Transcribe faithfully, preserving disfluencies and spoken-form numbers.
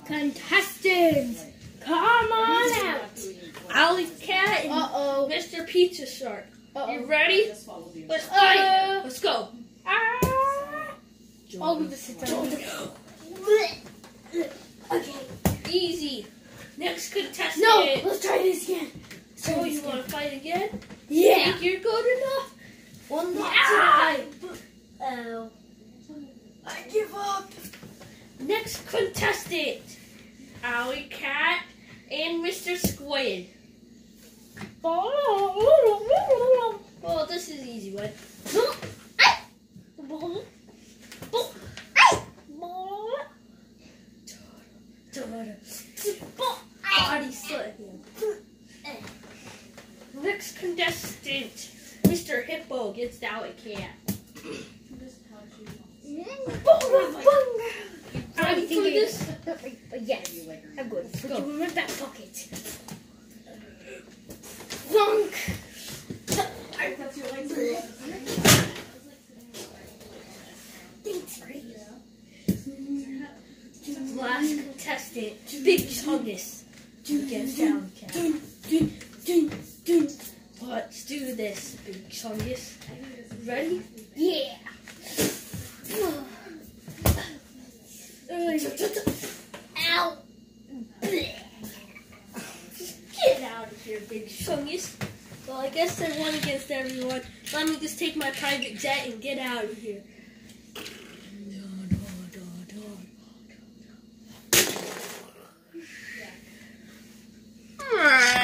Contestants, come on out. Alley Cat and Uh-oh. Mister Pizza Shark. Uh-oh. You ready? Let's go. Uh, Let's go. Ah. Oh, this is Okay. Easy. Next contestant. No, let's try this again. Let's try Oh, this you again. want to fight again? Yeah. Think you're good enough? One more Yeah. time. Oh. I give up. Next contestant. Alley Cat and Mister Squid. Oh, this is an easy one. Body slam. Next contestant, Mister Hippo gets the Alley Cat. Ready for this? Yes, I'm good. Put Go. you in my back pocket. Thunk. Thanks, Grace. Last contestant, Big Chungus against the Alley Cat. Dun, dun, dun, dun. Let's do this, Big Chungus. Ready? Yeah. Ow. Get out of here, Big Chungus. Well, I guess I won against everyone. Let me just take my private jet and get out of here. No, no, no, no, no.